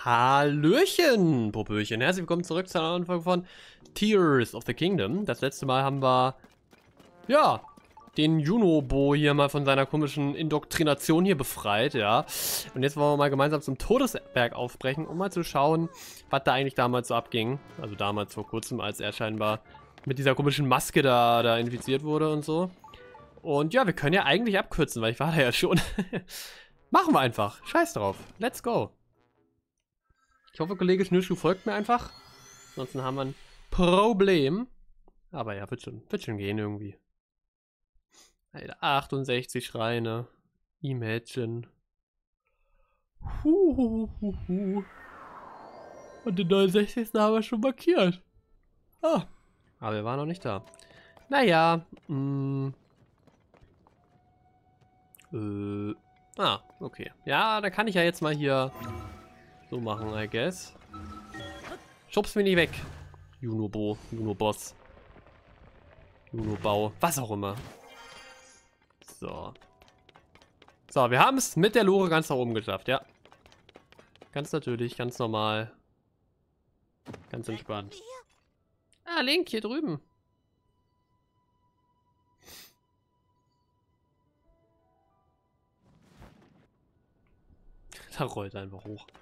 Hallöchen, Popöchen. Herzlich willkommen zurück zu einer neuen Folge von Tears of the Kingdom. Das letzte Mal haben wir, ja, den Junobo hier mal von seiner komischen Indoktrination hier befreit, ja. Und jetzt wollen wir mal gemeinsam zum Todesberg aufbrechen, um mal zu schauen, was da eigentlich damals so abging. Also damals vor kurzem, als er scheinbar mit dieser komischen Maske da infiziert wurde und so. Und ja, wir können ja eigentlich abkürzen, weil ich war da ja schon. Machen wir einfach. Scheiß drauf. Let's go. Ich hoffe, Kollege Schnürschuh folgt mir einfach. Ansonsten haben wir ein Problem. Aber ja, wird schon gehen irgendwie. Alter, 68 Schreine. Imagine. Und den 69. haben wir schon markiert. Ah. Aber wir waren noch nicht da. Naja. Okay. Ja, da kann ich ja jetzt mal hier so machen, I guess. Schubst mich nicht weg. Junobo, Junoboss. Junobau, was auch immer. So. So, wir haben es mit der Lore ganz nach oben geschafft, ja. Ganz natürlich, ganz normal. Ganz entspannt. Ah, Link, hier drüben. Da rollt er einfach hoch.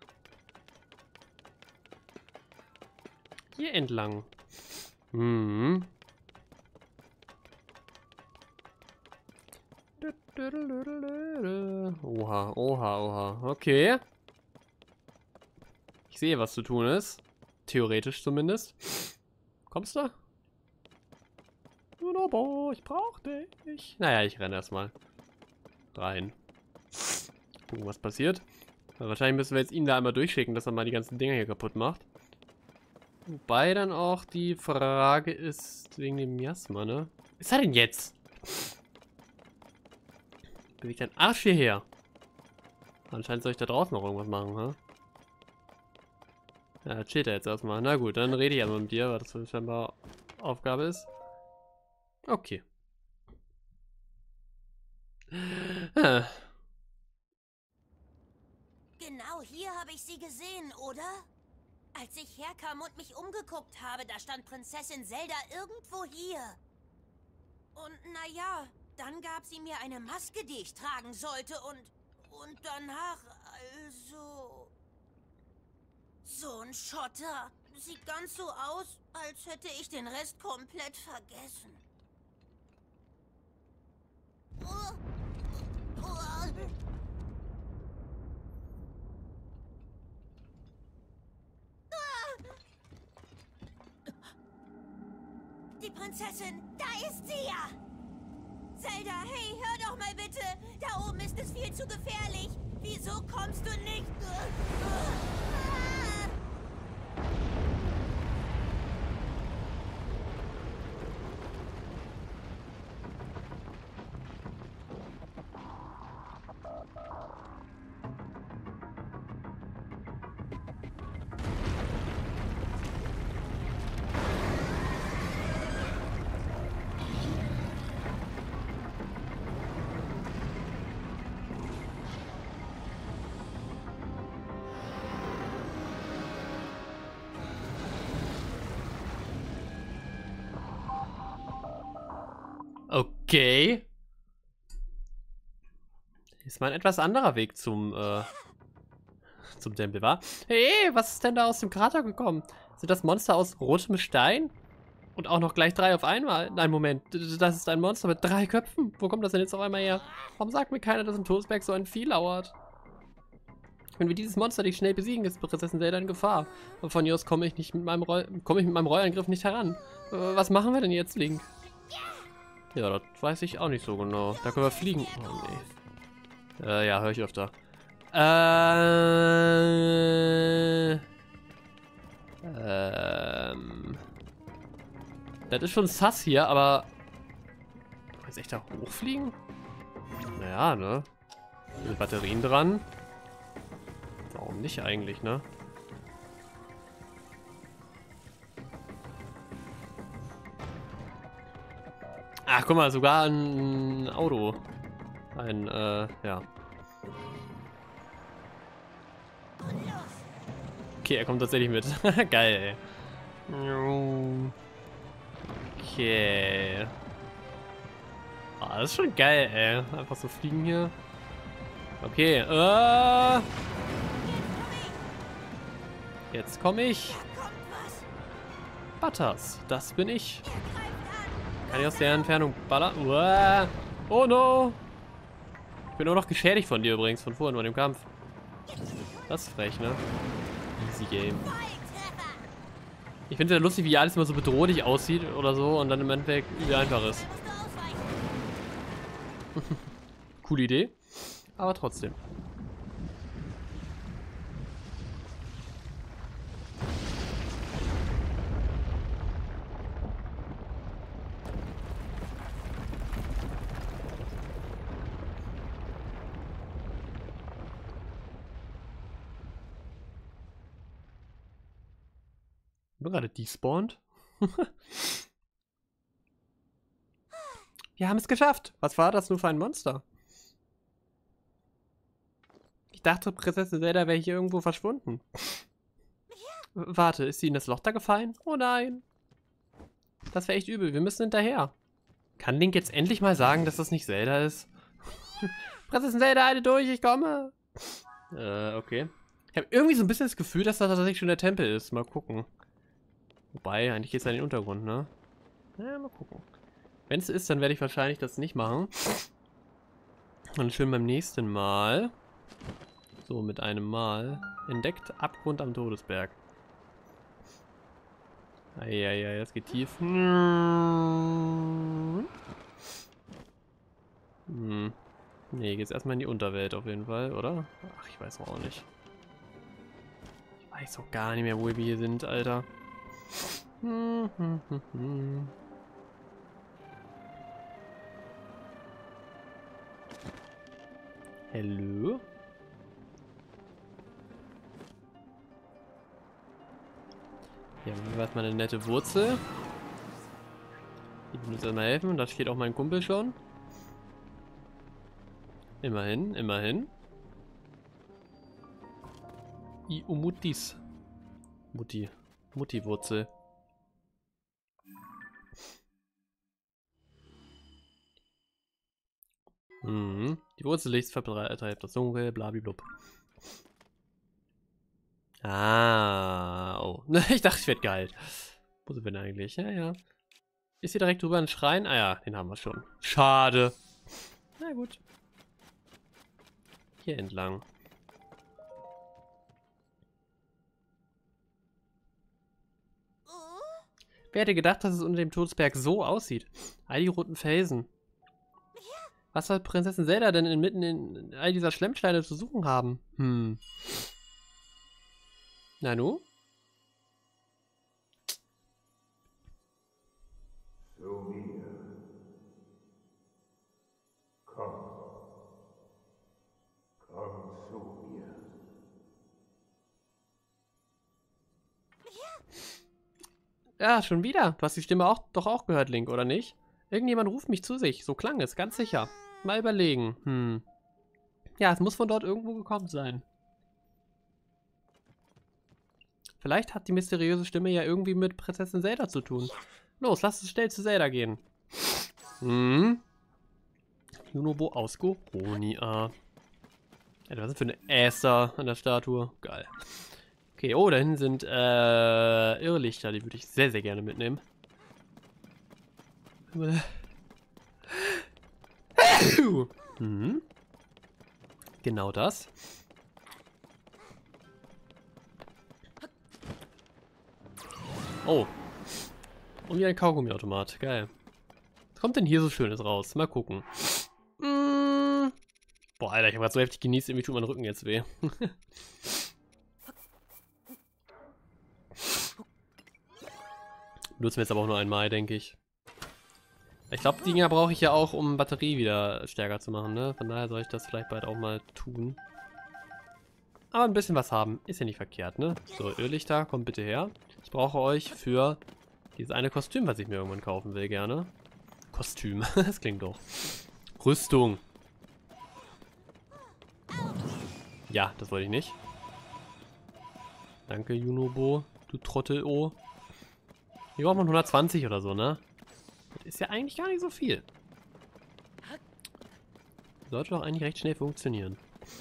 Hier entlang. Mhm. Oha, oha, oha. Okay. Ich sehe, was zu tun ist. Theoretisch zumindest. Kommst du? Junobo, ich brauch dich. Naja, ich renne erstmal rein. Gucken, was passiert. Weil wahrscheinlich müssen wir jetzt ihn da einmal durchschicken, dass er mal die ganzen Dinger hier kaputt macht. Wobei dann auch die Frage ist, wegen dem Miasma, ne? Was ist er denn jetzt? Bewegt dein Arsch hierher. Anscheinend soll ich da draußen noch irgendwas machen, ha? Ja, chillt er jetzt erstmal. Na gut, dann rede ich einmal mit dir, weil das scheinbar Aufgabe ist. Okay. Genau hier habe ich sie gesehen, oder? Als ich herkam und mich umgeguckt habe, da stand Prinzessin Zelda irgendwo hier. Und naja, dann gab sie mir eine Maske, die ich tragen sollte und danach, also... So ein Schotter. Sieht ganz so aus, als hätte ich den Rest komplett vergessen. Die Prinzessin, da ist sie ja! Zelda, hey, hör doch mal bitte! Da oben ist es viel zu gefährlich! Wieso kommst du nicht? Okay. Ist mal ein etwas anderer Weg zum Tempel, wa? Hey, was ist denn da aus dem Krater gekommen? Sind das Monster aus rotem Stein? Und auch noch gleich 3 auf einmal? Nein, Moment. Das ist ein Monster mit 3 Köpfen. Wo kommt das denn jetzt auf einmal her? Warum sagt mir keiner, dass im Todesberg so ein Vieh lauert? Wenn wir dieses Monster nicht schnell besiegen, ist Prinzessin Zelda in Gefahr. Und von hier aus komme ich mit meinem Rollangriff nicht heran. Was machen wir denn jetzt, Link? Ja, das weiß ich auch nicht so genau. Da können wir fliegen. Oh, nee. Ja, höre ich öfter. Das ist schon sass hier, aber... Kann ich echt da hochfliegen? Naja, ne? Mit Batterien dran. Warum nicht eigentlich, ne? Ach, guck mal, sogar ein Auto. Ja. Und los! Okay, er kommt tatsächlich mit. Geil, ey. Okay. Ah, das ist schon geil, ey. Einfach so fliegen hier. Okay, jetzt komme ich. Da kommt was. Butters, das bin ich. Er greift an. Kann ich aus der Entfernung ballern? Uah. Oh no. Ich bin nur noch geschädigt von dir übrigens, von vorhin, von dem Kampf. Das ist frech, ne? Easy Game. Volltreffer. Ich finde es ja lustig, wie alles immer so bedrohlich aussieht oder so und dann im Endeffekt übel einfach ist. Musst du ausweichen. Coole Idee, aber trotzdem. Ich bin gerade despawned. Wir haben es geschafft. Was war das nur für ein Monster? Ich dachte, Prinzessin Zelda wäre hier irgendwo verschwunden. Warte, ist sie in das Loch da gefallen? Oh nein. Das wäre echt übel. Wir müssen hinterher. Kann Link jetzt endlich mal sagen, dass das nicht Zelda ist? Prinzessin Zelda, halte durch, ich komme. Okay. Ich habe irgendwie so ein bisschen das Gefühl, dass das tatsächlich schon der Tempel ist. Mal gucken. Wobei, eigentlich geht es ja in den Untergrund, ne? Ja, mal gucken. Wenn es ist, dann werde ich wahrscheinlich das nicht machen. Und schön beim nächsten Mal. So, mit einem Mal. Entdeckt Abgrund am Todesberg. Eieiei, das geht tief. Nee, geht's erstmal in die Unterwelt auf jeden Fall, oder? Ach, ich weiß auch nicht. Ich weiß auch gar nicht mehr, wo wir hier sind, Alter. Hallo? Hier haben wir erstmal eine nette Wurzel. Die will uns erstmal helfen. Da steht auch mein Kumpel schon. Immerhin, immerhin. Iumutis. Mutti-Wurzel. Mhm. Die Wurzellichts verbreitet das Dunkel, blablablub. Ah, oh. Ich dachte, ich werde geheilt. Wo sind wir denn eigentlich? Ja, ja. Ist hier direkt drüber ein Schrein? Ah ja, den haben wir schon. Schade. Na gut. Hier entlang. Wer hätte gedacht, dass es unter dem Todesberg so aussieht? All die roten Felsen. Was soll Prinzessin Zelda denn inmitten in all dieser Schlemmsteine zu suchen haben? Nanu? Zu mir. Komm. Komm zu mir. Ja, schon wieder. Du hast die Stimme doch auch gehört, Link, oder nicht? Irgendjemand ruft mich zu sich. So klang es, ganz sicher. Mal überlegen. Ja, es muss von dort irgendwo gekommen sein. Vielleicht hat die mysteriöse Stimme ja irgendwie mit Prinzessin Zelda zu tun. Los, lass uns schnell zu Zelda gehen. Junobo aus Goronia. Ja, was ist für eine Äster an der Statue? Geil. Okay, oh, da hinten sind Irrlichter. Die würde ich sehr, sehr gerne mitnehmen. Genau das. Oh. Und wie ein Kaugummiautomat. Geil. Was kommt denn hier so Schönes raus? Mal gucken. Boah, Alter, ich habe gerade so heftig genießt, irgendwie tut mein Rücken jetzt weh. Nutzen wir jetzt aber auch nur einmal, denke ich. Ich glaube, die Dinger brauche ich ja auch, um Batterie wieder stärker zu machen, ne? Von daher soll ich das vielleicht bald auch mal tun. Aber ein bisschen was haben, ist ja nicht verkehrt, ne? So, Irrlichter, kommt bitte her. Ich brauche euch für dieses eine Kostüm, was ich mir irgendwann kaufen will, gerne. Kostüm, das klingt doch. Rüstung. Ja, das wollte ich nicht. Danke, Junobo. Du Trottel-O. Hier braucht man 120 oder so, ne? Das ist ja eigentlich gar nicht so viel. Sollte doch eigentlich recht schnell funktionieren.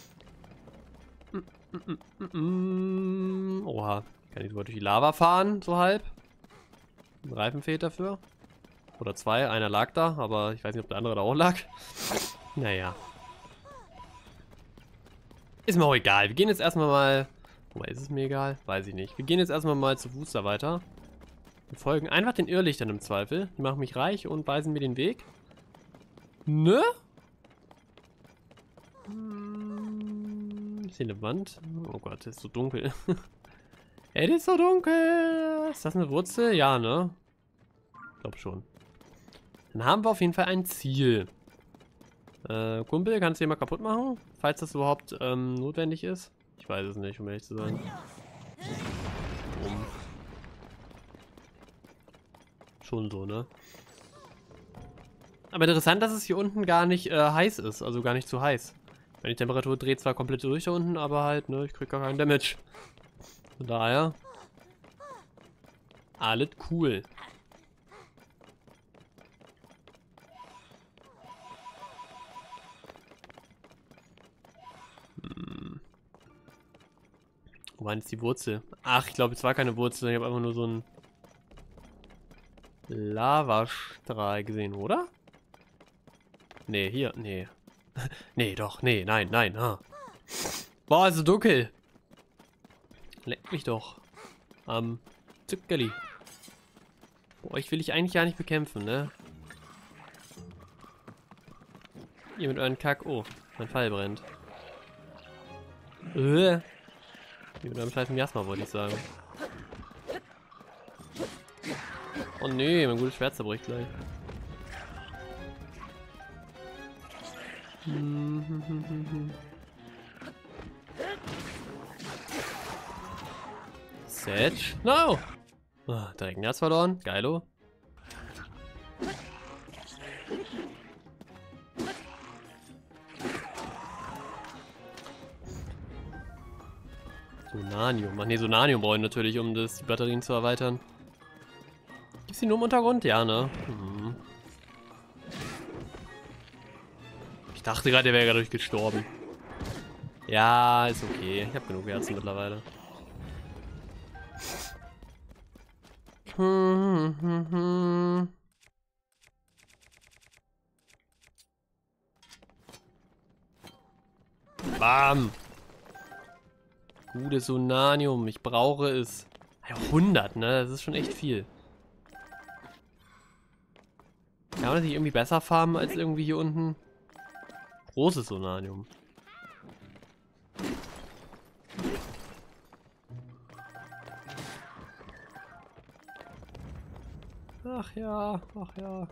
Oha. Kann ich sogar durch die Lava fahren, so halb? Ein Reifen fehlt dafür. Oder zwei. Einer lag da, aber ich weiß nicht, ob der andere da auch lag. Naja. Ist mir auch egal. Wir gehen jetzt erstmal mal... Wobei, ist es mir egal? Weiß ich nicht. Wir gehen jetzt erstmal mal zu Fuß da weiter. Wir folgen einfach den Irrlichtern im Zweifel. Die machen mich reich und weisen mir den Weg. Ne? Ist hier eine Wand? Oh Gott, ist so dunkel. Es ist so dunkel. Ist das eine Wurzel? Ja, ne? Ich glaube schon. Dann haben wir auf jeden Fall ein Ziel. Kumpel, kannst du den mal kaputt machen? Falls das überhaupt notwendig ist. Ich weiß es nicht, um ehrlich zu sein. Schon so, ne? Aber interessant, dass es hier unten gar nicht heiß ist. Also gar nicht zu heiß. Die Temperatur dreht zwar komplett durch da unten, aber halt, ne, ich krieg gar keinen Damage. Von daher. Alles cool. Wo war jetzt die Wurzel? Ach, ich glaube, es war keine Wurzel. Ich habe einfach nur so einen Lavastrahl gesehen, oder? Nee, hier, nee. Nee, doch, nee, nein, nein. Ah. Boah, ist so dunkel. Leck mich doch. Zuckerli. Boah, ich will dich eigentlich gar nicht bekämpfen, ne? Ihr mit euren Kack. Oh, mein Pfeil brennt. Ihr mit eurem scheiß Miasma, wollte ich sagen. Oh nee, mein gutes Schwert zerbricht gleich. Sedge? No! Oh, direkt ein Herz verloren. Geilo. Sonanium. Ach ne, Sonanium brauche ich natürlich, um die Batterien zu erweitern. Gibt's die nur im Untergrund? Ja, ne? Hm. Ich dachte gerade, der wäre dadurch gestorben. Ja, ist okay. Ich habe genug Herzen mittlerweile. Bam! Gutes Sonanium, ich brauche es. Ja, 100, ne? Das ist schon echt viel. Kann man das nicht irgendwie besser farmen als irgendwie hier unten? Großes Sonanium. Ach ja, ach ja.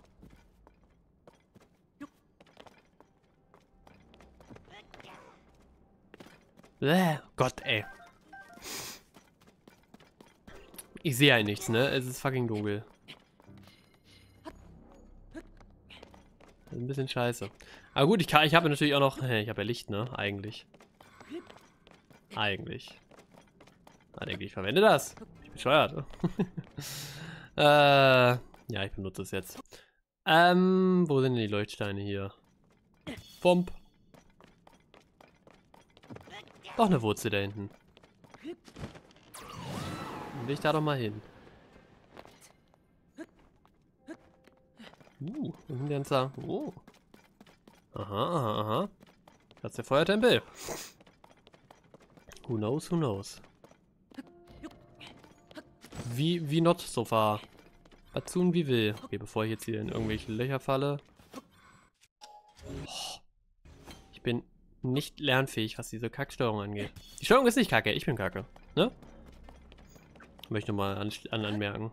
Gott, ey. Ich sehe halt nichts, ne? Es ist fucking dunkel. Das ist ein bisschen scheiße. Aber gut, ich habe natürlich auch noch... Ich habe ja Licht, ne? Eigentlich. Eigentlich. Ah, denke ich verwende das. Ich bin bescheuert. Ja, ich benutze es jetzt. Wo sind denn die Leuchtsteine hier? Bomb. Doch eine Wurzel da hinten. Dann will ich da doch mal hin. Ein ganzer. Oh. Aha, aha, aha. Das ist der Feuertempel. Who knows, who knows. Wie not so far. Was tun wie will. Okay, bevor ich jetzt hier in irgendwelche Löcher falle. Oh. Ich bin nicht lernfähig, was diese Kacksteuerung angeht. Die Steuerung ist nicht kacke, ich bin kacke. Ne? Möchte mal anmerken.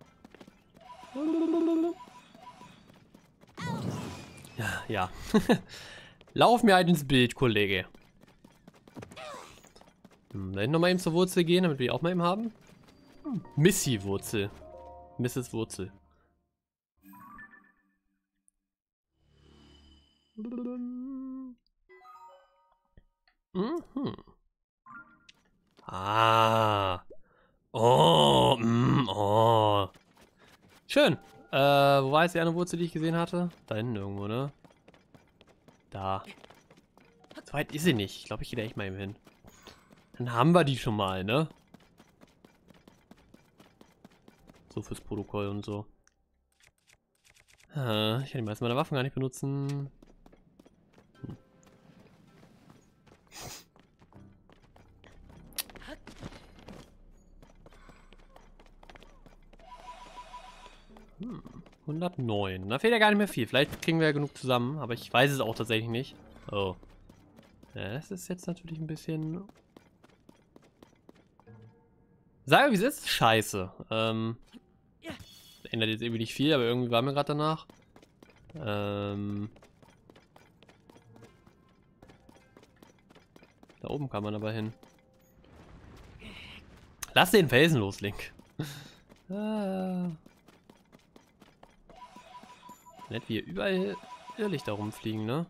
Ja, ja. Lauf mir halt ins Bild, Kollege. Da hinten nochmal eben zur Wurzel gehen, damit wir die auch mal eben haben. Missy-Wurzel. Mrs. Wurzel. Mhm. Ah. Oh, oh. Schön. Wo war jetzt die eine Wurzel, die ich gesehen hatte? Da hinten irgendwo, ne? Da. So weit ist sie nicht. Ich glaube, ich gehe da echt mal eben hin. Dann haben wir die schon mal, ne? So fürs Protokoll und so. Ich kann die meisten meiner Waffen gar nicht benutzen. Hm. 109. Da fehlt ja gar nicht mehr viel. Vielleicht kriegen wir ja genug zusammen, aber ich weiß es auch tatsächlich nicht. Oh. Ja, das ist jetzt natürlich ein bisschen... Sag wie es ist, scheiße. Ändert jetzt irgendwie nicht viel, aber irgendwie war mir gerade danach. Da oben kann man aber hin. Lass den Felsen los, Link. Nett, wie hier überall Irrlichter rumfliegen, ne?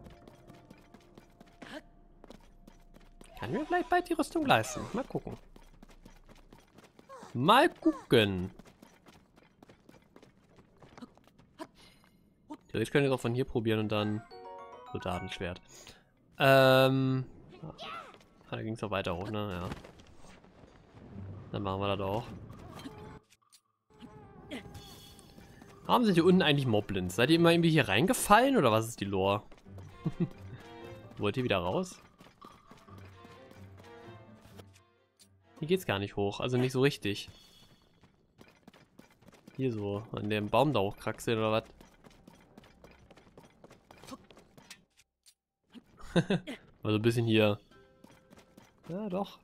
Kann mir vielleicht bald die Rüstung leisten. Mal gucken. Mal gucken. Theoretisch können wir es auch von hier probieren und dann Soldatenschwert. Da ging es auch weiter hoch, ne? Ja. Dann machen wir das auch. Warum sind hier unten eigentlich Moblins? Seid ihr immer irgendwie hier reingefallen oder was ist die Lore? Wollt ihr wieder raus? Hier geht's gar nicht hoch, also nicht so richtig. Hier so, an dem Baum da hochkraxeln oder was? Also ein bisschen hier. Ja, doch.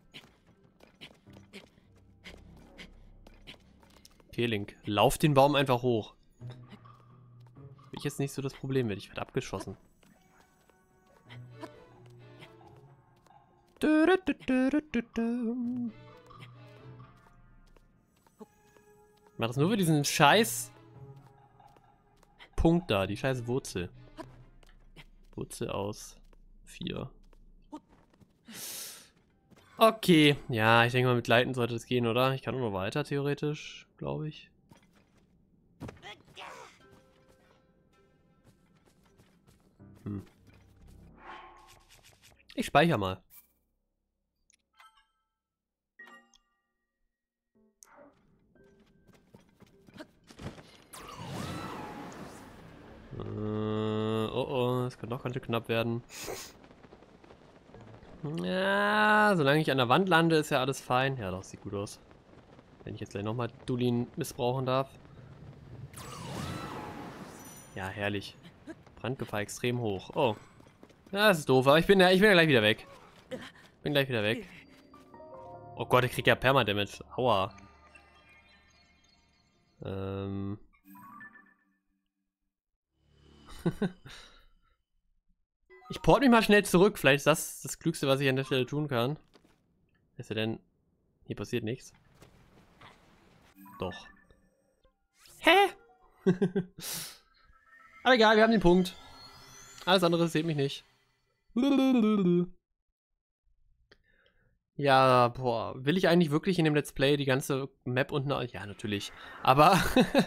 Okay, Link. Lauf den Baum einfach hoch. Ich jetzt nicht so das Problem wird. Ich werde abgeschossen. Ich mach das nur für diesen scheiß Punkt da, die scheiß Wurzel. Wurzel aus 4. Okay, ja, ich denke mal mit Leiten sollte es gehen, oder? Ich kann nur weiter, theoretisch, glaube ich. Ich speichere mal. Oh oh, das kann doch ganz schön knapp werden. Ja, solange ich an der Wand lande, ist ja alles fein. Ja, das sieht gut aus. Wenn ich jetzt gleich nochmal Dulin missbrauchen darf. Ja, herrlich. Brandgefahr extrem hoch. Oh. Ja, das ist doof, aber ich bin ja gleich wieder weg. Bin gleich wieder weg. Oh Gott, ich krieg ja Permadamage. Aua. Ich port mich mal schnell zurück. Vielleicht ist das das Klügste, was ich an der Stelle tun kann. Ist ja denn... Hier passiert nichts. Doch. Hä? Aber egal, wir haben den Punkt. Alles andere sieht mich nicht. Ja, boah. Will ich eigentlich wirklich in dem Let's Play die ganze Map unten... Ja, natürlich. Aber...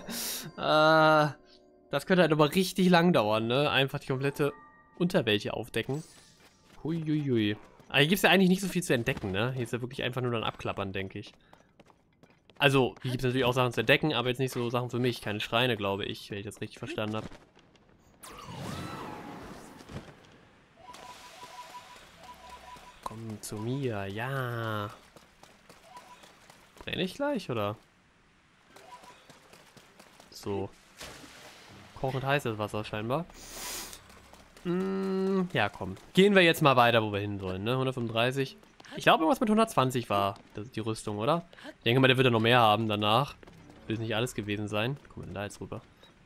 das könnte halt aber richtig lang dauern, ne? Einfach die komplette Unterwelt hier aufdecken. Huiuiui. Aber hier gibt es ja eigentlich nicht so viel zu entdecken, ne? Hier ist ja wirklich einfach nur dann abklappern, denke ich. Also, hier gibt es natürlich auch Sachen zu entdecken, aber jetzt nicht so Sachen für mich. Keine Schreine, glaube ich, wenn ich das richtig verstanden habe. Komm zu mir, ja. Brenne ich gleich, oder? So. Kochend heißes Wasser scheinbar. Ja, komm. Gehen wir jetzt mal weiter, wo wir hin sollen, ne? 135. Ich glaube, irgendwas mit 120 war das ist die Rüstung, oder? Ich denke mal, der wird ja noch mehr haben danach. Will nicht alles gewesen sein. Kommen wir denn da jetzt rüber?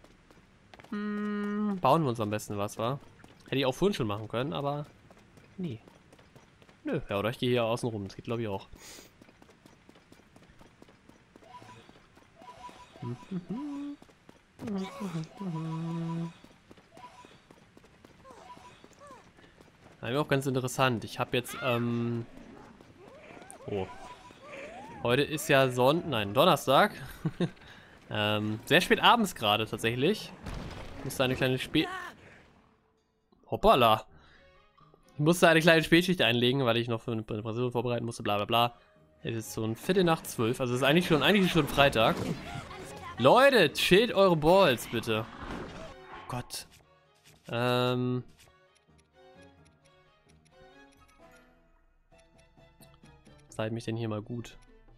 Bauen wir uns am besten was, wa? Hätte ich auch vorhin schon machen können, aber... Nee. Nö, ja, oder ich gehe hier außen rum. Das geht, glaube ich, auch. Auch ganz interessant. Ich habe jetzt, Oh. Heute ist ja Donnerstag. Sehr spät abends gerade tatsächlich. Ich musste eine kleine Hoppala. Ich musste eine kleine Spätschicht einlegen, weil ich noch für eine Präsentation vorbereiten musste, bla bla bla. Es ist so ein Viertel nach 12, also es ist eigentlich schon Freitag. Leute, chillt eure Balls, bitte. Gott. Seid mich denn hier mal gut.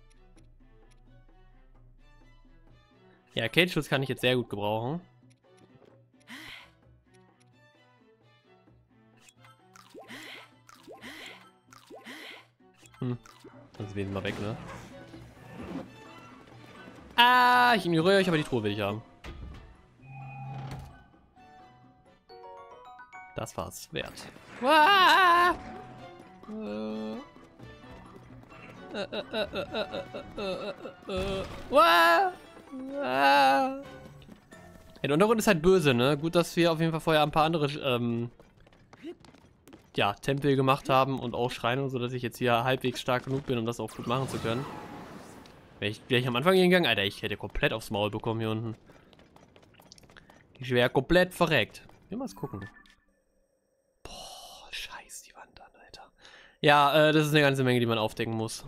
Ja, Arcade-Schutz kann ich jetzt sehr gut gebrauchen. Sonst werden wir mal weg, ne? Ah, ich ignoriere euch, aber die Truhe will ich haben. Das war's wert. Ah! Der Untergrund ist halt böse, ne? Gut, dass wir auf jeden Fall vorher ein paar andere ja, Tempel gemacht haben und auch Schreine, sodass ich jetzt hier halbwegs stark genug bin, um das auch gut machen zu können. Wäre ich am Anfang hingegangen, Alter, ich hätte komplett aufs Maul bekommen hier unten. Ich wäre komplett verreckt. Wir mal gucken. Boah, scheiß die Wand an, Alter. Ja, das ist eine ganze Menge, die man aufdecken muss.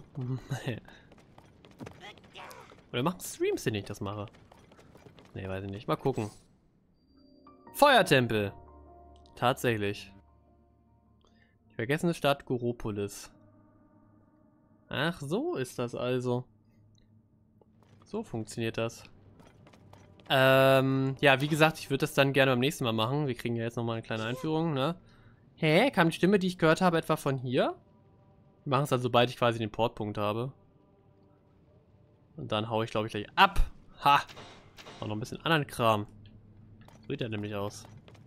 Oder machen Streams, wenn ich das mache? Ne, weiß ich nicht. Mal gucken. Feuertempel. Tatsächlich. Die vergessene Stadt Goropolis. Ach, so ist das also. So funktioniert das. Ja, wie gesagt, ich würde das dann gerne beim nächsten Mal machen. Wir kriegen ja jetzt nochmal eine kleine Einführung, ne? Hä? Kam die Stimme, die ich gehört habe, etwa von hier? Wir machen es dann, sobald ich quasi den Portpunkt habe. Und dann haue ich, glaube ich, gleich ab. Ha! Auch noch ein bisschen anderen Kram. So sieht er nämlich aus.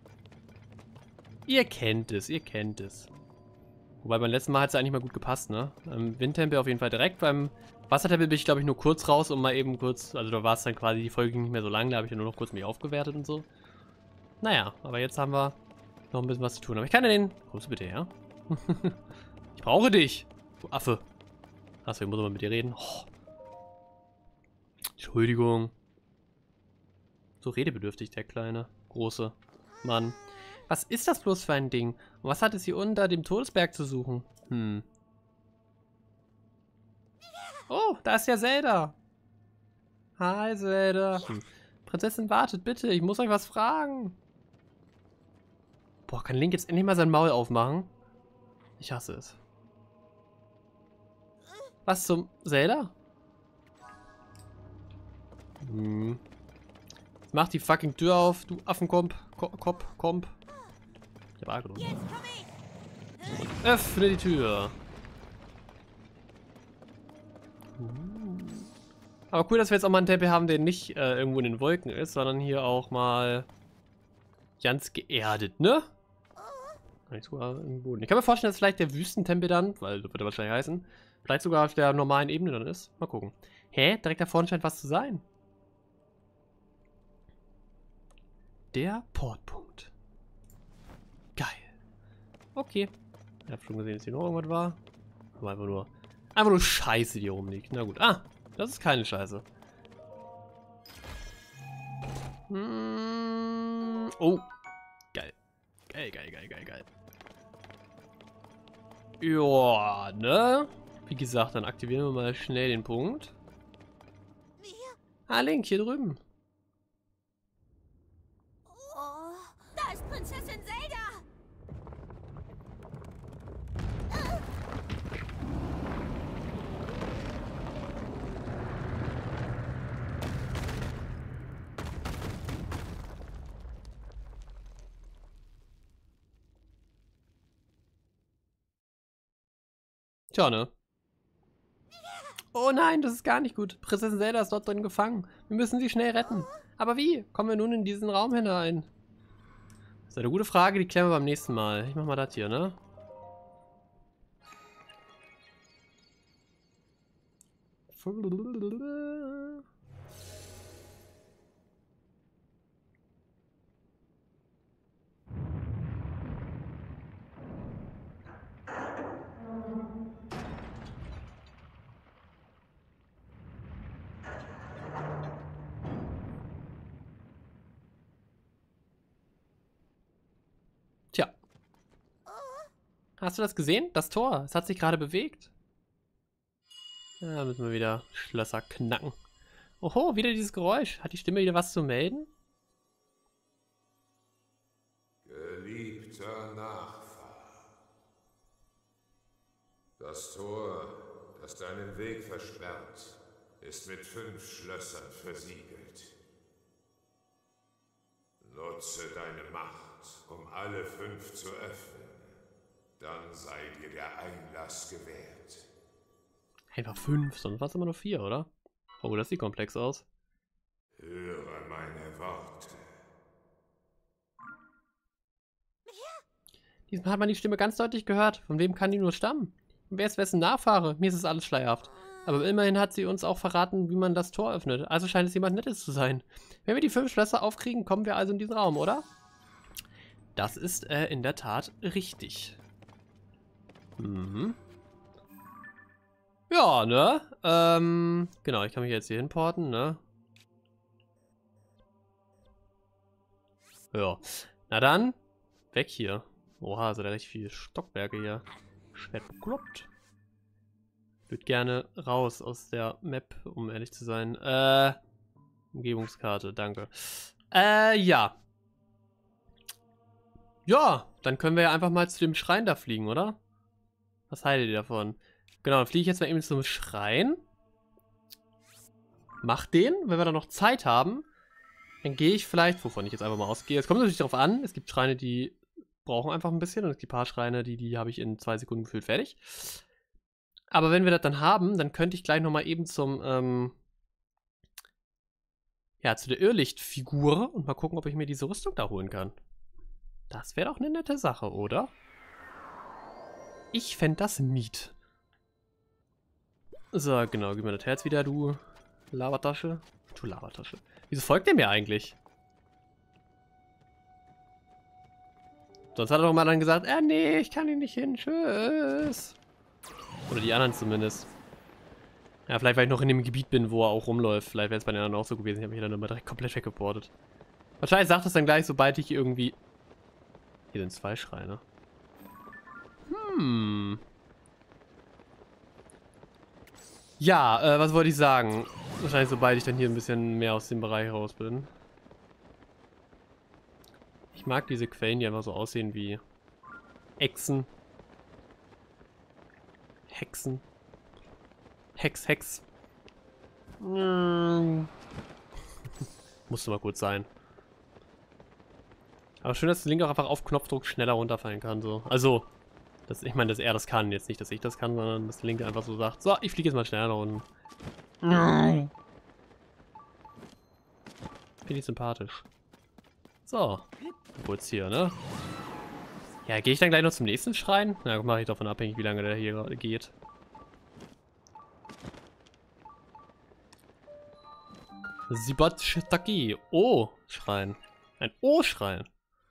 Ihr kennt es, ihr kennt es. Wobei beim letzten Mal hat es eigentlich mal gut gepasst, ne? Beim Windtempel auf jeden Fall direkt. Beim Wassertempel bin ich, glaube ich, nur kurz raus, um mal eben kurz... Also da war es dann quasi, die Folge ging nicht mehr so lang, da habe ich ja nur noch kurz mich aufgewertet und so. Naja, aber jetzt haben wir noch ein bisschen was zu tun. Aber ich kann ja den... Kommst du bitte her? Ich brauche dich, du Affe. Achso, ich muss mal mit dir reden. Oh. Entschuldigung. So redebedürftig, der kleine, große Mann. Was ist das bloß für ein Ding? Und was hat es hier unter dem Todesberg zu suchen? Oh, da ist ja Zelda. Hi, Zelda. Prinzessin, wartet bitte. Ich muss euch was fragen. Boah, kann Link jetzt endlich mal sein Maul aufmachen? Ich hasse es. Was zum... Zelda? Mach die fucking Tür auf, du Affenkomp. Komp. Ich hab Arg. Öffne die Tür. Aber cool, dass wir jetzt auch mal einen Tempel haben, der nicht irgendwo in den Wolken ist, sondern hier auch mal ganz geerdet, ne? Nicht sogar im Boden. Ich kann mir vorstellen, dass vielleicht der Wüstentempel dann, weil das wird er wahrscheinlich heißen, vielleicht sogar auf der normalen Ebene dann ist. Mal gucken. Hä? Direkt da vorne scheint was zu sein. Der Portpunkt. Geil. Okay. Ich hab schon gesehen, dass hier noch irgendwas war. Aber einfach nur Scheiße, die hier rumliegt. Na gut. Ah, das ist keine Scheiße. Oh. Geil. Geil. Ja, ne? Wie gesagt, dann aktivieren wir mal schnell den Punkt. Ah, Link, hier drüben. Oh, da ist Prinzessin Zelda. Tja, ne? Oh nein, das ist gar nicht gut. Prinzessin Zelda ist dort drin gefangen. Wir müssen sie schnell retten. Aber wie? Kommen wir nun in diesen Raum hinein? Das ist eine gute Frage, die klären wir beim nächsten Mal. Ich mach mal das hier, ne? Hast du das gesehen? Das Tor. Es hat sich gerade bewegt. Ja, müssen wir wieder Schlösser knacken. Oho, wieder dieses Geräusch. Hat die Stimme wieder was zu melden? Geliebter Nachfahr. Das Tor, das deinen Weg versperrt, ist mit 5 Schlössern versiegelt. Nutze deine Macht, um alle 5 zu öffnen. Dann sei dir der Einlass gewährt. Einfach 5, sonst war es immer nur 4, oder? Oh, das sieht komplex aus. Höre meine Worte. Diesmal hat man die Stimme ganz deutlich gehört. Von wem kann die nur stammen? Und wer ist wessen Nachfahre? Mir ist es alles schleierhaft. Aber immerhin hat sie uns auch verraten, wie man das Tor öffnet. Also scheint es jemand Nettes zu sein. Wenn wir die 5 Schlösser aufkriegen, kommen wir also in diesen Raum, oder? Das ist in der Tat richtig. Mhm. Ja, ne? Genau, ich kann mich jetzt hier hinporten, ne? Ja. Na dann, weg hier. Oha, sind da richtig viele Stockwerke hier. Schwer bekloppt. Ich würde gerne raus aus der Map, um ehrlich zu sein. Umgebungskarte, danke. Ja. Ja, dann können wir ja einfach mal zu dem Schrein da fliegen, oder? Was haltet ihr davon? Genau, dann fliege ich jetzt mal eben zum Schrein. Mach den, wenn wir dann noch Zeit haben. Dann gehe ich vielleicht, wovon ich jetzt einfach mal ausgehe. Es kommt natürlich darauf an, es gibt Schreine, die brauchen einfach ein bisschen und es gibt ein paar Schreine, die habe ich in 2 Sekunden gefühlt fertig. Aber wenn wir das dann haben, dann könnte ich gleich nochmal eben zum, ja, zu der Irrlichtfigur und mal gucken, ob ich mir diese Rüstung da holen kann. Das wäre doch eine nette Sache, oder? Ich fände das neat. So, genau, gib mir das Herz wieder, du Labertasche. Du Labertasche. Wieso folgt der mir eigentlich? Sonst hat er doch mal dann gesagt, nee, ich kann hier nicht hin, tschüss. Oder die anderen zumindest. Ja, vielleicht weil ich noch in dem Gebiet bin, wo er auch rumläuft. Vielleicht wäre es bei den anderen auch so gewesen. Ich habe mich dann immer direkt komplett weggeportet. Wahrscheinlich sagt es dann gleich, sobald ich irgendwie... Hier sind 2 Schreine. Ja, was wollte ich sagen? Wahrscheinlich sobald ich dann hier ein bisschen mehr aus dem Bereich raus bin. Ich mag diese Quellen, die einfach so aussehen wie Echsen. Hexen. Hex. Musste mal kurz sein. Aber schön, dass der Link auch einfach auf Knopfdruck schneller runterfallen kann. So. Also, ich meine, dass er das kann. Jetzt nicht, dass ich das kann, sondern dass der Link einfach so sagt, so, ich fliege jetzt mal schneller nach unten. Finde ich sympathisch. So. Kurz hier, ne? Ja, gehe ich dann gleich noch zum nächsten Schrein? Na, mache ich davon abhängig, wie lange der hier geht. Sibat-Shitaki. Oh-Schrein. Ein O-Schrein.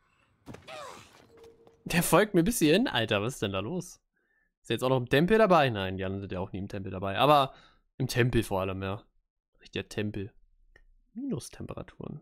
Der folgt mir ein bisschen. Alter, was ist denn da los? Ist er jetzt auch noch im Tempel dabei? Nein, die anderen sind ja auch nie im Tempel dabei. Aber im Tempel vor allem, ja. Richtiger Tempel. Minustemperaturen.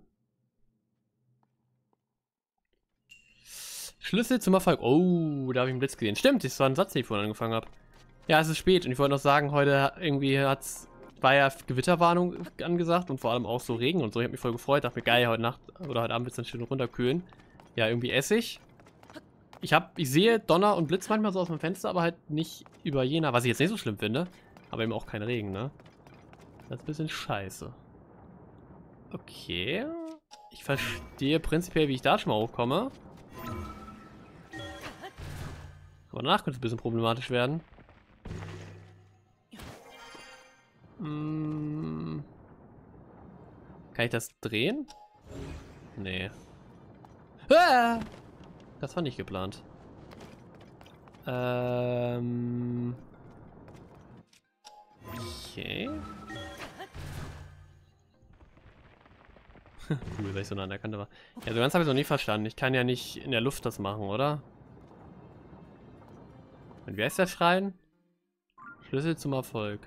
Schlüssel zum Erfolg. Oh, da habe ich einen Blitz gesehen. Stimmt, das war ein Satz, den ich vorhin angefangen habe. Ja, es ist spät und ich wollte noch sagen, heute irgendwie war ja Gewitterwarnung angesagt und vor allem auch so Regen und so. Ich habe mich voll gefreut, dachte mir, geil, heute Nacht oder heute Abend wird es dann schön runterkühlen. Ja, irgendwie Essig. Ich sehe Donner und Blitz manchmal so aus dem Fenster, aber halt nicht über Jena, was ich jetzt nicht so schlimm finde. Aber eben auch kein Regen, ne? Das ist ein bisschen scheiße. Okay. Ich verstehe prinzipiell, wie ich da schon mal hochkomme. Aber danach könnte es ein bisschen problematisch werden. Kann ich das drehen? Nee. Ah! Das war nicht geplant. Okay. Cool, weil ich so nah an der Kante war. Ja, so ganz habe ich es noch nicht verstanden. Ich kann ja nicht in der Luft das machen, oder? Und wie heißt der Schrein? Schlüssel zum Erfolg.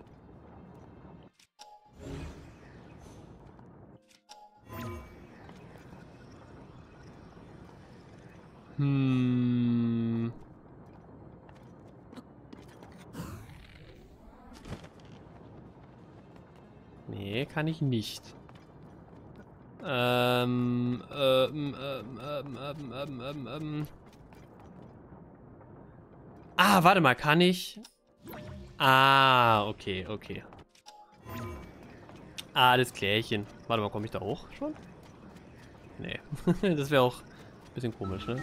Nee, kann ich nicht. Ah, warte mal, kann ich... Ah, okay, okay. Alles klärchen. Warte mal, komme ich da hoch schon? Nee, das wäre auch ein bisschen komisch, ne?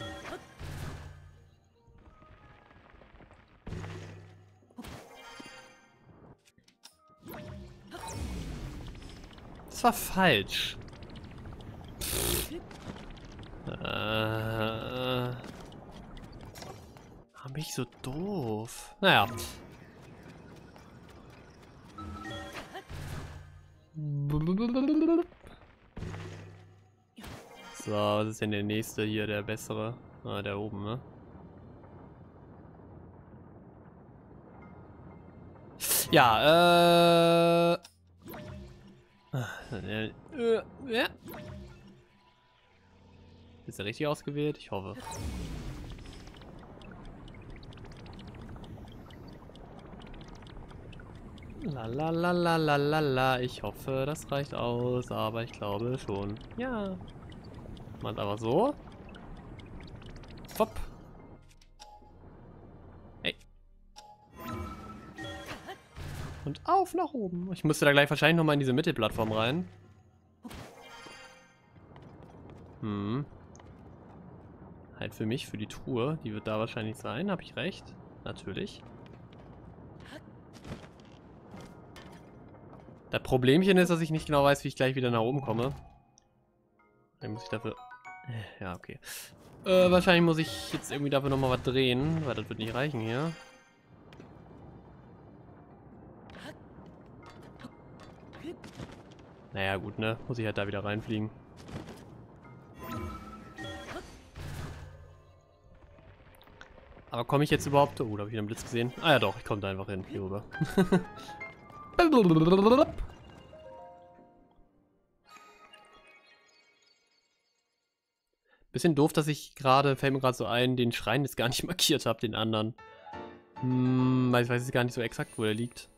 Das war falsch. Bin ich so doof? Naja. So, was ist denn der nächste hier, der bessere? Ah, der oben, ne? Ja, ja. Ist er richtig ausgewählt? Ich hoffe. La. Ich hoffe, das reicht aus, aber ich glaube schon. Ja. Macht aber so. Hopp. Hey. Und auf nach oben. Ich musste da gleich wahrscheinlich nochmal in diese Mittelplattform rein. Halt für mich, für die Truhe. Die wird da wahrscheinlich sein. Habe ich recht? Natürlich. Das Problemchen ist, dass ich nicht genau weiß, wie ich gleich wieder nach oben komme. Dann muss ich dafür... Ja, okay. Wahrscheinlich muss ich jetzt irgendwie dafür nochmal was drehen, weil das wird nicht reichen hier. Naja, gut, ne? Muss ich halt da wieder reinfliegen. Aber komme ich jetzt überhaupt... Oh, da habe ich einen Blitz gesehen. Ah ja doch, ich komme da einfach hin, hier rüber. Bisschen doof, dass ich gerade, fällt mir gerade so ein, den Schrein jetzt gar nicht markiert habe, den anderen. Weil ich weiß jetzt gar nicht so exakt, wo der liegt.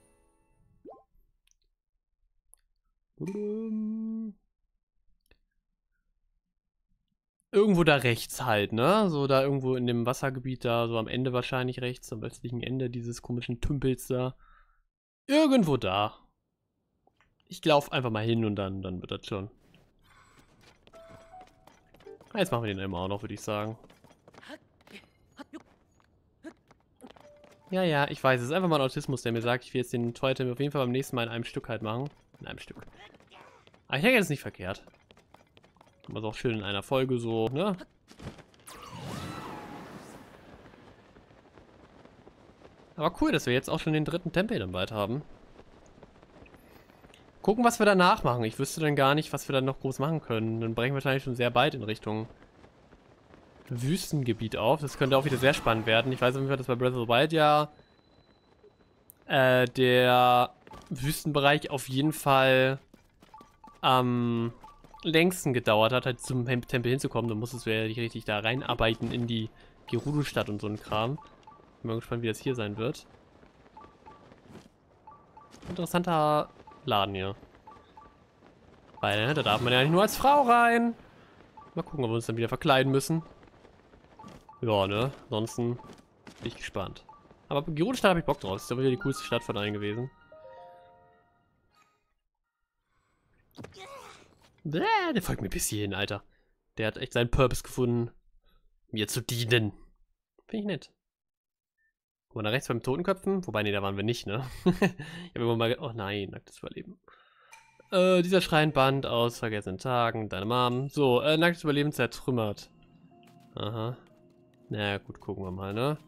Irgendwo da rechts halt, ne? So da irgendwo in dem Wassergebiet da, so am Ende wahrscheinlich rechts, am östlichen Ende dieses komischen Tümpels da. Irgendwo da. Ich laufe einfach mal hin und dann wird das schon. Jetzt machen wir den immer auch noch, würde ich sagen. Ja, ich weiß. Es ist einfach mal ein Autismus, der mir sagt, ich will jetzt den Toy-Item auf jeden Fall beim nächsten Mal in einem Stück halt machen. In einem Stück. Aber ich denke, das ist nicht verkehrt. Aber auch schön in einer Folge so, ne? Aber cool, dass wir jetzt auch schon den dritten Tempel dann bald haben. Gucken, was wir danach machen. Ich wüsste dann gar nicht, was wir dann noch groß machen können. Dann brechen wir wahrscheinlich schon sehr bald in Richtung Wüstengebiet auf. Das könnte auch wieder sehr spannend werden. Ich weiß auf jeden Fall, dass bei Breath of the Wild ja der Wüstenbereich auf jeden Fall am längsten gedauert hat, halt zum Tempel hinzukommen. Dann musstest du ja nicht richtig da reinarbeiten in die Gerudo-Stadt und so ein Kram. Bin mal gespannt, wie das hier sein wird. Interessanter Laden hier. Weil, ne, da darf man ja nicht nur als Frau rein. Mal gucken, ob wir uns dann wieder verkleiden müssen. Ja, ne? Ansonsten bin ich gespannt. Aber Gerudo-Stadt habe ich Bock drauf. Das ist aber wieder die coolste Stadt von allen gewesen. Der folgt mir bis hierhin, Alter. Der hat echt seinen Purpose gefunden, mir zu dienen. Finde ich nett. Guck mal, da rechts beim Totenköpfen. Wobei, nee, da waren wir nicht, ne? Ich habe immer mal... Oh nein, nacktes Überleben. Dieser Schreinband aus vergessenen Tagen. Deine Mom. So, nacktes Überleben zertrümmert. Aha. Na gut, gucken wir mal, ne?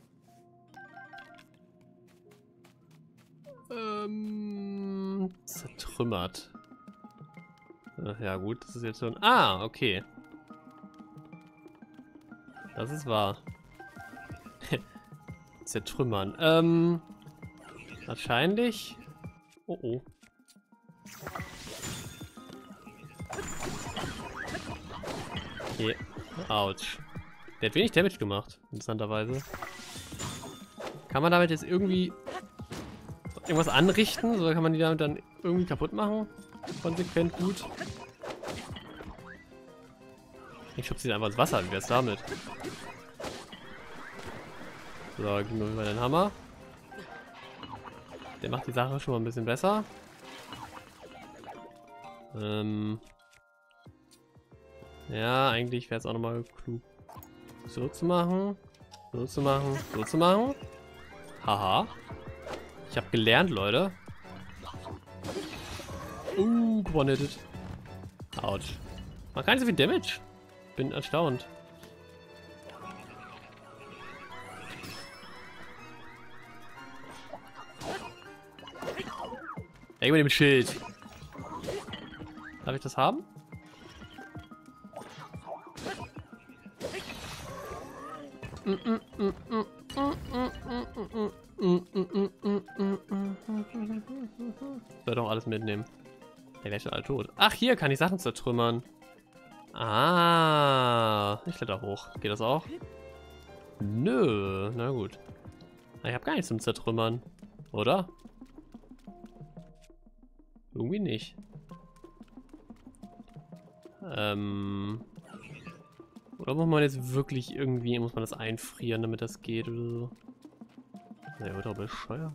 Zertrümmert. Ach ja, gut, das ist jetzt schon... Ah, okay. Das ist wahr. Zertrümmern. Wahrscheinlich... Oh, oh. Okay. Autsch. Der hat wenig Damage gemacht, interessanterweise. Kann man damit jetzt irgendwie irgendwas anrichten? Oder kann man die damit dann irgendwie kaputt machen. Konsequent gut. Ich schubse ihn einfach ins Wasser. Wie wär's damit? So, gib mir mal den Hammer. Der macht die Sache schon mal ein bisschen besser. Ja, eigentlich wäre es auch nochmal klug, so zu machen. So zu machen. So zu machen. Haha. Ich habe gelernt, Leute. One-hitted. Autsch. Macht gar nicht so viel Damage. Bin erstaunt. Weg mit dem Schild. Darf ich das haben? Soll doch alles mitnehmen. Der wäre schon alle tot. Ach, hier kann ich Sachen zertrümmern. Ah, ich kletter hoch. Geht das auch? Nö, na gut. Ich habe gar nichts zum Zertrümmern. Oder? Irgendwie nicht. Oder muss man jetzt wirklich irgendwie, muss man das einfrieren, damit das geht oder so? Der wird doch bescheuert.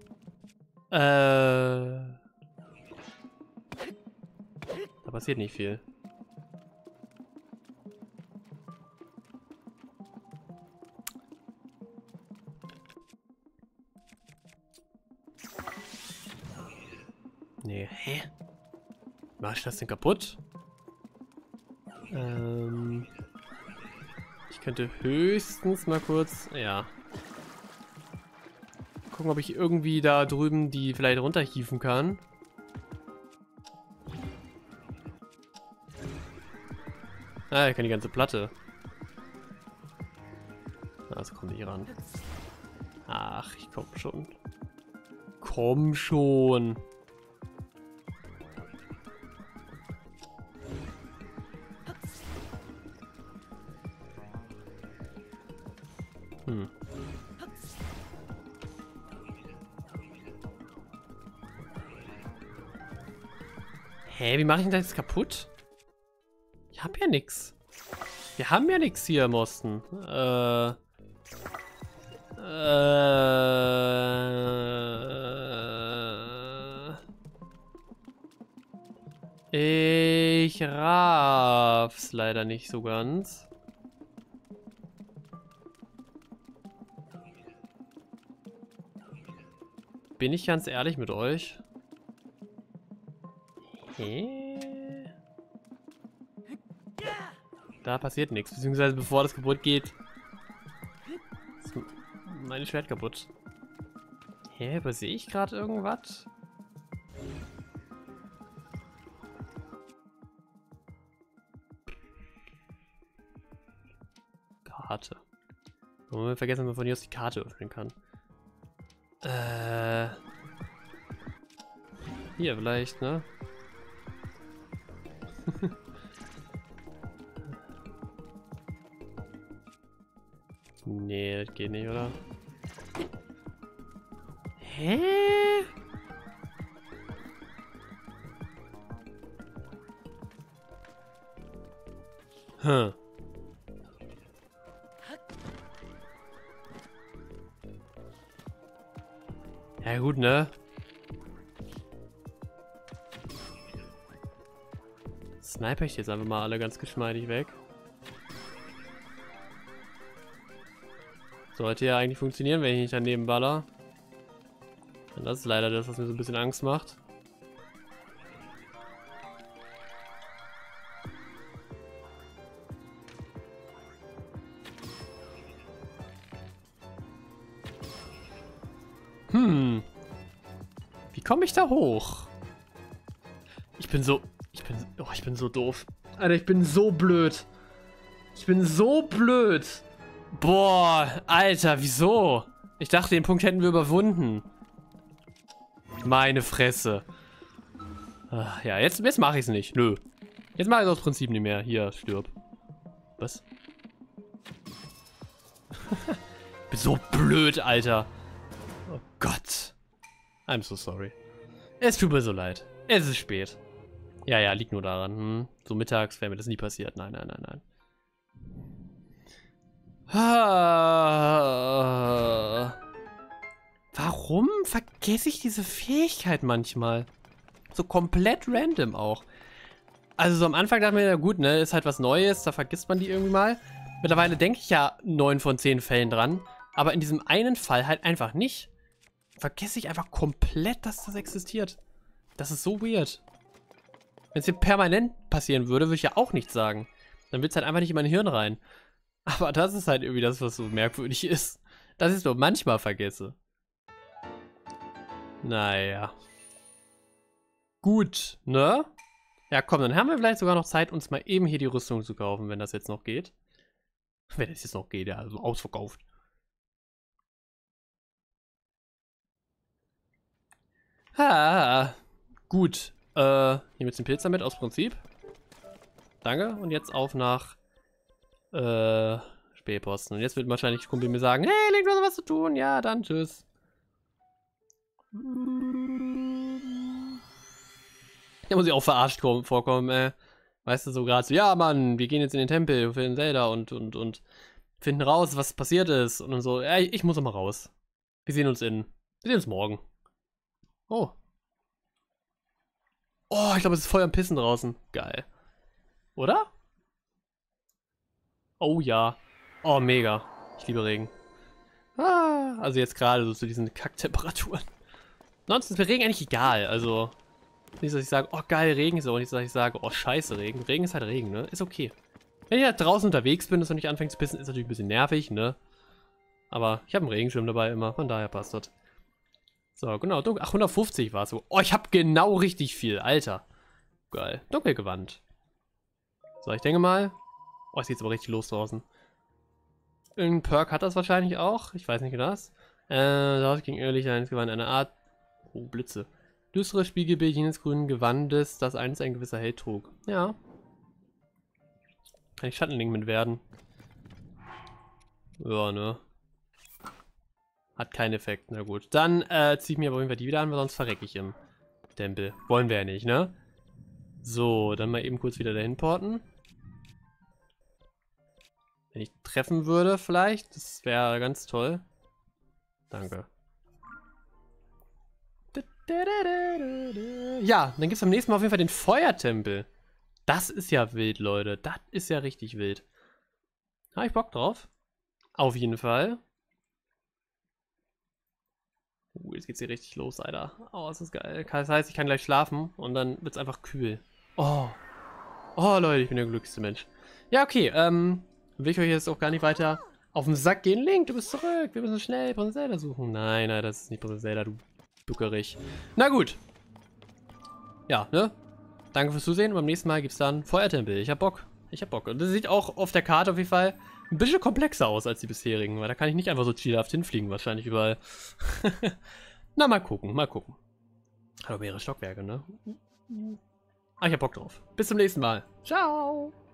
Da passiert nicht viel. Nee, hä? Mach ich das denn kaputt? Ich könnte höchstens mal kurz, ja. Gucken, ob ich irgendwie da drüben die vielleicht runterhieven kann. Ah, ich kann die ganze Platte. Also kommt nicht ran. Ach, ich komm schon. Komm schon. Hä, wie mache ich denn das jetzt kaputt? Ich hab ja nix. Wir haben ja nix hier im Osten. Ich raff's leider nicht so ganz. Bin ich ganz ehrlich mit euch? Da passiert nichts, beziehungsweise bevor das kaputt geht, ist mein Schwert kaputt. Hä, übersehe ich gerade irgendwas? Karte. Und wir vergessen, dass man von hier aus die Karte öffnen kann. Hier vielleicht, ne? Nee, das geht nicht, oder? Hä? Hm. Ja gut, ne? Sniper ich jetzt einfach mal alle ganz geschmeidig weg. Sollte ja eigentlich funktionieren, wenn ich nicht daneben baller. Und das ist leider das, was mir so ein bisschen Angst macht. Wie komme ich da hoch? Ich bin so doof. Alter, ich bin so blöd. Ich bin so blöd. Boah, Alter, wieso? Ich dachte, den Punkt hätten wir überwunden. Meine Fresse. Ach, ja, jetzt mache ich es nicht. Nö. Jetzt mache ich es aus Prinzip nicht mehr. Hier, stirb. Was? Ich bin so blöd, Alter. Oh Gott. I'm so sorry. Es tut mir so leid. Es ist spät. Ja, ja, liegt nur daran. So mittags wäre mir das nie passiert. Nein, nein, nein, nein. Warum vergesse ich diese Fähigkeit manchmal? So komplett random auch. Also so am Anfang dachte ich mir, ja gut, ne, ist halt was Neues, da vergisst man die irgendwie mal. Mittlerweile denke ich ja 9 von 10 Fällen dran, aber in diesem einen Fall halt einfach nicht. Vergesse ich einfach komplett, dass das existiert. Das ist so weird. Wenn es hier permanent passieren würde, würde ich ja auch nichts sagen. Dann wird es halt einfach nicht in mein Hirn rein. Aber das ist halt irgendwie das, was so merkwürdig ist. Dass ich es nur manchmal vergesse. Naja. Gut, ne? Ja, komm, dann haben wir vielleicht sogar noch Zeit, uns mal eben hier die Rüstung zu kaufen, wenn das jetzt noch geht. Wenn das jetzt noch geht, ja, also ausverkauft. Gut. Nehmen wir jetzt den Pilz damit, aus Prinzip. Danke. Und jetzt auf nach Spähposten. Und jetzt wird wahrscheinlich Kumpel mir sagen, hey, Link, du hast was zu tun. Ja, dann tschüss. Da muss ich auch verarscht vorkommen, Weißt du, so gerade so, ja, Mann, wir gehen jetzt in den Tempel für den Zelda und finden raus, was passiert ist. Und dann so, ey, ich muss noch mal raus. Wir sehen uns morgen. Oh. Oh, ich glaube, es ist voll am Pissen draußen. Geil. Oder? Oh ja. Oh, mega. Ich liebe Regen. Also jetzt gerade so zu diesen Kacktemperaturen. Ansonsten ist mir Regen eigentlich egal. Also, nicht, dass ich sage, oh geil, Regen ist auch nicht, dass ich sage, oh scheiße, Regen. Regen ist halt Regen, ne? Ist okay. Wenn ich halt draußen unterwegs bin und es noch nicht anfängt zu pissen, ist natürlich ein bisschen nervig, ne? Aber ich habe einen Regenschirm dabei immer, von daher passt das. So, genau, ach, 150 war es so. Oh, ich habe genau richtig viel, Alter. Geil. Dunkelgewand. So, ich denke mal. Oh, es geht aber richtig los draußen. Irgendein Perk hat das wahrscheinlich auch. Ich weiß nicht genau was. Dort ging ehrlich ein Gewand, eine Art. Oh, Blitze. Düsteres Spiegelbild jenes grünen Gewandes, das einst ein gewisser Held trug. Ja. Kann ich Schattenling mit werden. Ja, ne. Hat keinen Effekt. Na gut. Dann ziehe ich mir aber auf jeden Fall die wieder an, weil sonst verrecke ich im Tempel. Wollen wir ja nicht, ne? So, dann mal eben kurz wieder dahin porten. Wenn ich treffen würde, vielleicht. Das wäre ganz toll. Danke. Ja, dann gibt es am nächsten Mal auf jeden Fall den Feuertempel. Das ist ja wild, Leute. Das ist ja richtig wild. Habe ich Bock drauf? Auf jeden Fall. Jetzt geht's hier richtig los, Alter. Oh, das ist geil. Das heißt, ich kann gleich schlafen und dann wird's einfach kühl. Oh. Oh, Leute, ich bin der glücklichste Mensch. Ja, okay, will ich euch jetzt auch gar nicht weiter auf den Sack gehen. Link, du bist zurück. Wir müssen schnell Prinzessin Zelda suchen. Nein, nein, das ist nicht Prinzessin Zelda, du Duckerich. Na gut. Ja, ne? Danke fürs Zusehen und beim nächsten Mal gibt's dann Feuertempel. Ich hab Bock. Ich hab Bock. Und das sieht auch auf der Karte auf jeden Fall ein bisschen komplexer aus als die bisherigen, weil da kann ich nicht einfach so chillhaft hinfliegen, wahrscheinlich überall. Na, mal gucken, mal gucken. Hat auch mehrere Stockwerke, ne? Ah, ich hab Bock drauf. Bis zum nächsten Mal. Ciao!